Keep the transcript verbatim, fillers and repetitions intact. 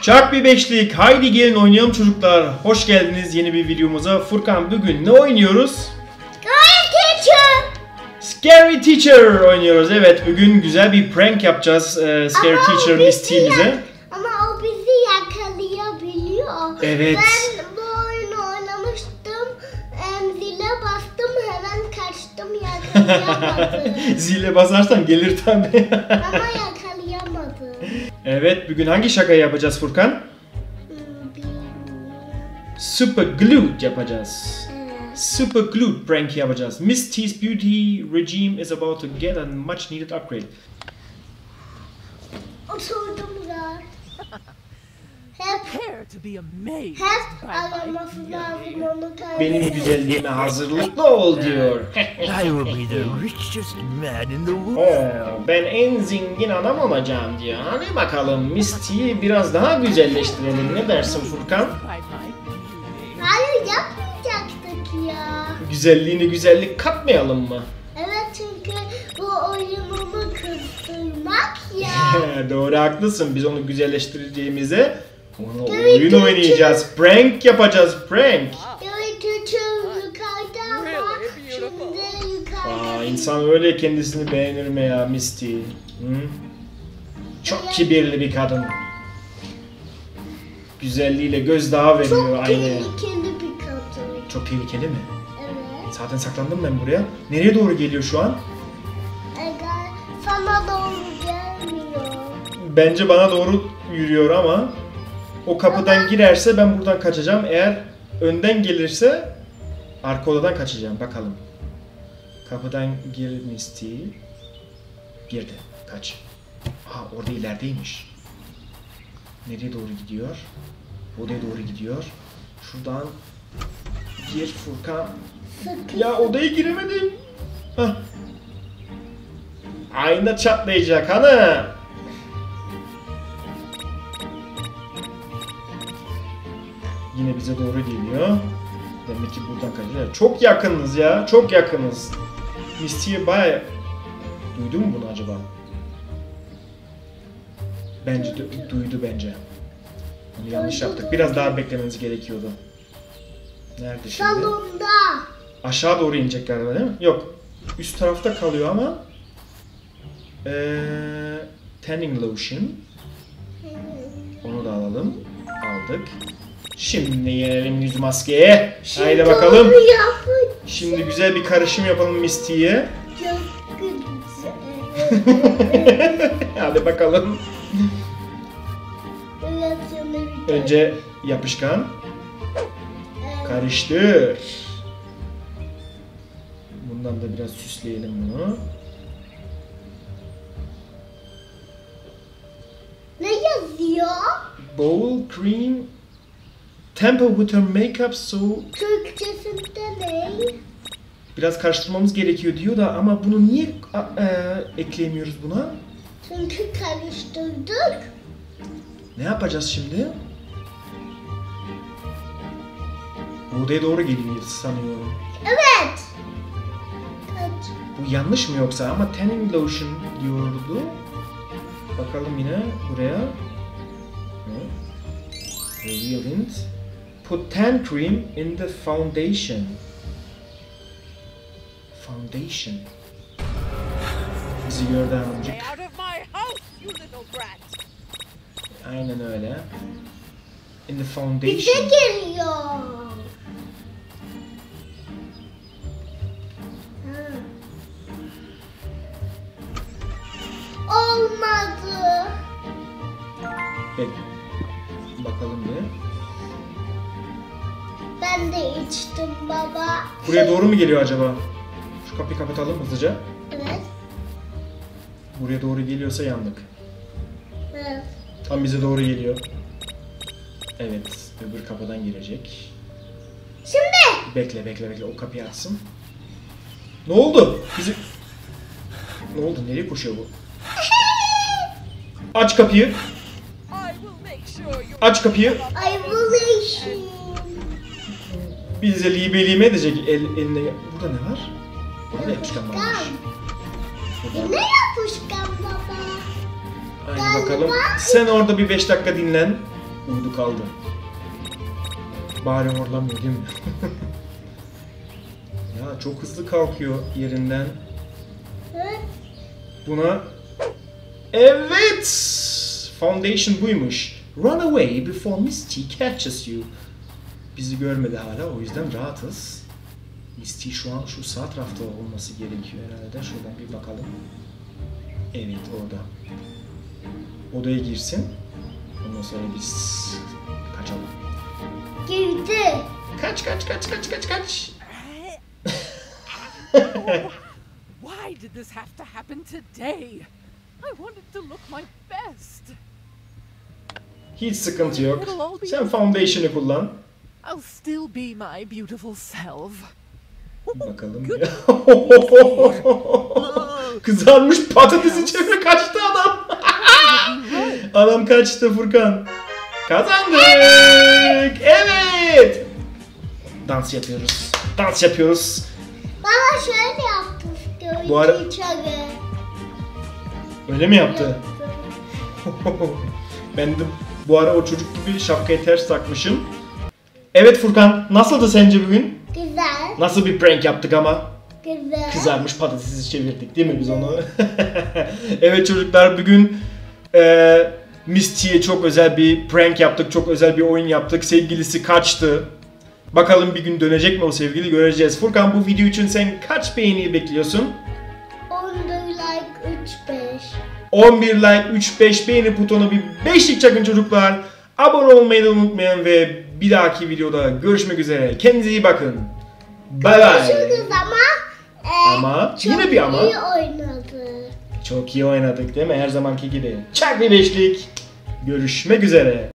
Çak bir beşlik. Haydi gelin oynayalım çocuklar. Hoş geldiniz yeni bir videomuza. Furkan bugün ne oynuyoruz? Scary Teacher. Scary Teacher oynuyoruz. Evet bugün güzel bir prank yapacağız. Ee, Scary Ama Teacher o Miss bizi T'imize. yak- Ama o bizi yakalayabiliyor. Evet. Ben bu oyunu oynamıştım. Em, zile bastım hemen kaçtım yakalayamadım. Zile basarsan gelir tabii. Ama yakalayamadım. Evet bugün hangi şakayı yapacağız Furkan? Hmm, bilmiyorum. Super Glue yapacağız. Evet. Super Glue prank yapacağız. Miss T's beauty regime is about to get a much needed upgrade. Oturdum da. Hep Prepare to be amazed hep by my araması lazım onu Benim kaybettim. güzelliğime hazırlıklı ol diyor. I will be the richest man in the world. Oo, ben en zengin adam olacağım diyor. Hadi bakalım Miss T'yi biraz daha güzelleştirelim. Ne dersin Furkan? by my Hayır yapmayacaktık ya. Güzelliğine güzellik katmayalım mı? Evet çünkü bu oyununu kızdırmak ya. Doğru haklısın. Biz onu güzelleştireceğimize ona Evet, oyun evet. oynayacağız. Prank yapacağız. Prank. Evet çocuğum yukarıda ama Really beautiful. şimdi yukarıda. Aa, insan öyle kendisini beğenir mi ya Miss T? Hı? Çok kibirli bir kadın. Güzelliğiyle gözdağı veriyor Çok aynı. tehlikeli bir kadın. Çok tehlikeli mi? Evet. Zaten saklandım ben buraya. Nereye doğru geliyor şu an? Eğer sana doğru gelmiyor. Bence bana doğru yürüyor ama o kapıdan girerse ben buradan kaçacağım. Eğer önden gelirse arka odadan kaçacağım. Bakalım. Kapıdan gir Miss T. Girdi. Kaç. Aha orada ilerideymiş. Nereye doğru gidiyor? Odaya doğru gidiyor. Şuradan gir Furkan. Sakın. Ya odaya giremedim. Hah. Ayna çatlayacak hanım. Yine bize doğru geliyor. Demek ki buradan kaçıyor. Çok yakınız ya. Çok yakınız. Misty'ye bayağı... Duydu mu bunu acaba? Bence du- duydu bence. Onu yanlış yaptık. Biraz daha beklememiz gerekiyordu. Nerede şimdi? Salonda. Aşağı doğru inecek galiba değil mi? Yok. Üst tarafta kalıyor ama ee, tanning lotion. Onu da alalım. Aldık. Şimdi yenelim yüz maskeye. Haydi bakalım. Doğru yapın. Şimdi güzel bir karışım yapalım Misty'ye. Çok güzel. Hadi bakalım. Biraz sonra bir Önce yapışkan. Evet. Karıştır. Bundan da biraz süsleyelim bunu. Ne yazıyor? Bowl cream temper with her makeup so Türkçesinde ne? biraz karıştırmamız gerekiyor diyor da ama bunu niye a- e, ekleyemiyoruz buna? Çünkü karıştırdık. Ne yapacağız şimdi? Bu odaya doğru geliyor sanıyorum. Evet. Kaç. Bu yanlış mı yoksa ama tanning lotion diyordu. Bakalım yine buraya. Reveal hint. Put tan cream in the foundation. Foundation. Bizi gördü amcık. Stay out of my house, you little brat. Aynen öyle. In the Bize foundation. geliyor. Ha. Olmadı. Bek. Bakalım bir. Ben de içtim baba. Buraya doğru mu geliyor acaba? Şu kapıyı kapatalım hızlıca. Evet. Buraya doğru geliyorsa yandık. Evet. Tam bize doğru geliyor. Evet, öbür kapıdan girecek. Şimdi. Bekle, bekle, bekle. O kapıyı açsın. Ne oldu? Bizi... Ne oldu? Nereye koşuyor bu? Aç kapıyı. I will make sure you Aç kapıyı. Isolation. Bize libelime edecek el, eline... Burada ne var? Burada yapışkan varmış. Burada. Ne yapışkan baba? Haydi bakalım. Sen orada bir beş dakika dinlen. Uyudu kaldı. Bari horlamıyor değil mi? Ya çok hızlı kalkıyor yerinden. Evet. Buna... Evet! Foundation buymuş. Run away before Misty catches you. Bizi görmedi hala, o yüzden rahatız. Misty şu an şu sağ tarafta olması gerekiyor herhalde. Şuradan bir bakalım. Evet, orada. Odaya girsin. Ondan sonra biz kaçalım. Girdi. Kaç kaç kaç kaç kaç kaç. Why did this have to happen today? I wanted to look my best. Hiç sıkıntı yok. Sen foundation'ı kullan. I'll still be my beautiful self. Bakalım ya. Kızarmış patatesi çevre kaçtı adam. Adam kaçtı Furkan. Kazandık. Evet. Dans yapıyoruz. Dans yapıyoruz. Baba şöyle yaptı. Gördü Bu ara- içeri. Öyle mi yaptı? Ben de bu ara o çocuk gibi şapkayı ters takmışım. Evet Furkan, nasıldı sence bugün? Güzel. Nasıl bir prank yaptık ama? Güzel. Kızarmış patatesi çevirdik değil mi biz onu? Evet çocuklar, bugün e, Misty'ye çok özel bir prank yaptık, çok özel bir oyun yaptık. Sevgilisi kaçtı. Bakalım bir gün dönecek mi o sevgili, göreceğiz. Furkan, bu video için sen kaç beğeni bekliyorsun? on like üç beş. on bir like, üç beş beğeni butonu, bir beşlik çakın çocuklar. Abone olmayı da unutmayın ve bir dahaki videoda görüşmek üzere. Kendinize iyi bakın. Bay bay. Görüşürüz ama e, Ama çok yine bir ama. iyi oynadı. Çok iyi oynadık değil mi? Her zamanki gibi. Çak bir beşlik. Görüşmek üzere.